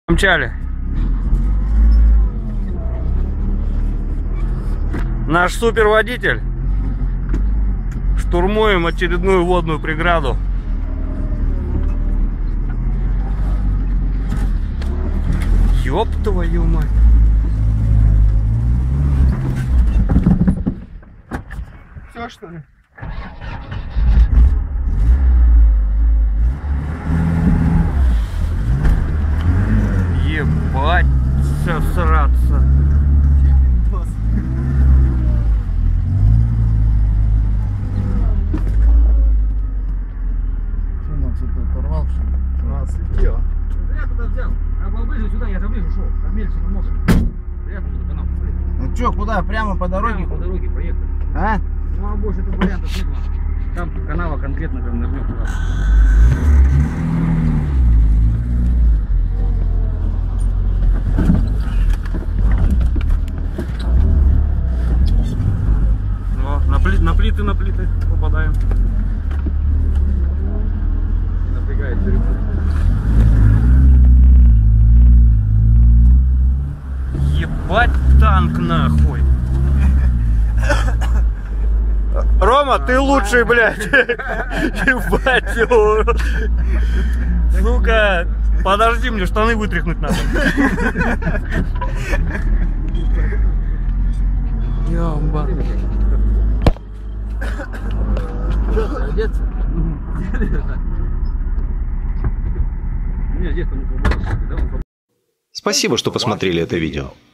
Помчали. Наш суперводитель. Штурмуем очередную водную преграду. Ёб твою мать. Все, что ли? Ебать, сраться. Что нам что-то оторвал, что ли? А, слетело. Зря туда взял. А поближе сюда, я же ближе шел. Там мельче намного. Зря туда канал. Ну что, куда? Прямо по дороге? Прямо по дороге проехали. А? Ну а больше тут вариантов не было. Там канава конкретно прям нажмем туда. О, на плиты попадаем. Напрягает перепутать. Ебать танк нахуй. Рома, ты лучший, блядь. Ебать его. Сука, подожди, мне штаны вытряхнуть надо. Ёба. Одеться? Нет, здесь там не свободно. Спасибо, что посмотрели это видео.